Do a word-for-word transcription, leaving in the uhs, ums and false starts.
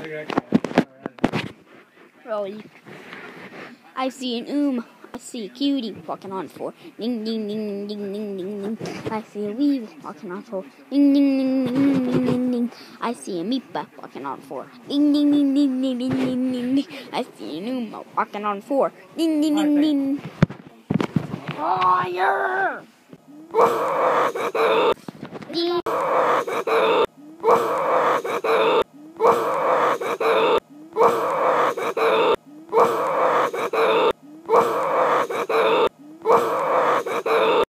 Rolly. I see an oom. I see a cutie walking on four. Ding ding ding ding ding ding ding. I see a weevil walking on four. Ding ding ding ding ding ding ding. I see a meatball walking on four. Ding ding ding ding ding ding ding ding ding. I see an oom walking on four. Ding ding ding ding. Fire! Ding.